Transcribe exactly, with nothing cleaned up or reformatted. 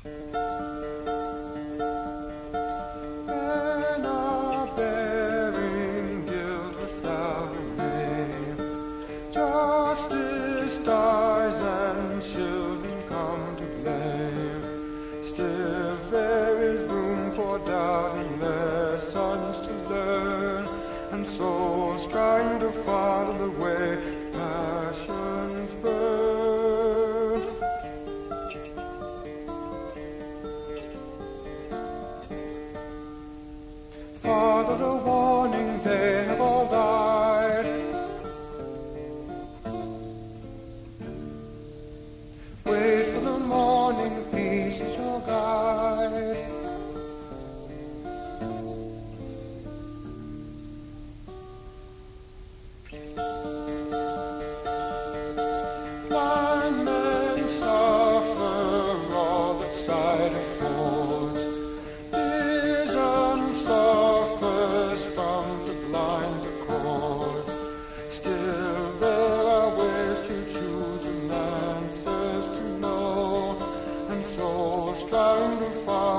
Men are bearing guilt without a name. Justice dies and children come to blame. Still there is room for doubt and lessons to learn, and souls trying to follow the way passions burn. Father, the warning, they have all died. Wait for the morning, peace is your guide. Blind men suffer all that sight affords. Vision suffers from the blind's accords. Still there are ways to choose and answers to know, and souls trying to find